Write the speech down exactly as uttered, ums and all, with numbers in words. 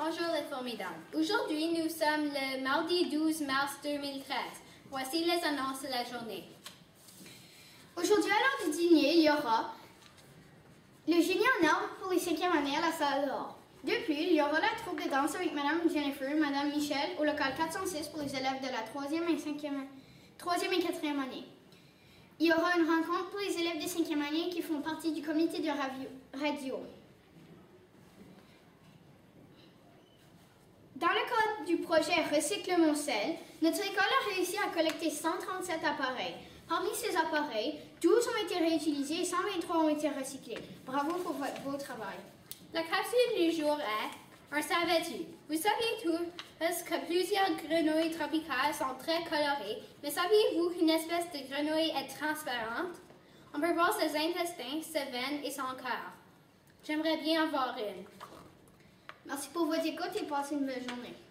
Bonjour les formidables. Aujourd'hui, nous sommes le mardi douze mars deux mille treize. Voici les annonces de la journée. Aujourd'hui, à l'heure du dîner, il y aura le génie en arbre pour les cinquièmes années à la salle dehors. De plus, il y aura la troupe de danse avec Madame Jennifer, Madame Michel au local quatre cent six pour les élèves de la troisième et cinquième, troisième et quatrième année. Il y aura une rencontre pour les élèves de cinquième année qui font partie du comité de radio. Dans le cadre du projet Recycle mon sel, notre école a réussi à collecter cent trente-sept appareils. Parmi ces appareils, douze ont été réutilisés et cent vingt-trois ont été recyclés. Bravo pour votre beau travail. La capsule du jour est un savais-tu? Vous saviez tous que plusieurs grenouilles tropicales sont très colorées, mais saviez-vous qu'une espèce de grenouille est transparente? On peut voir ses intestins, ses veines et son cœur. J'aimerais bien en voir une. Merci pour votre écoute et passez une belle journée.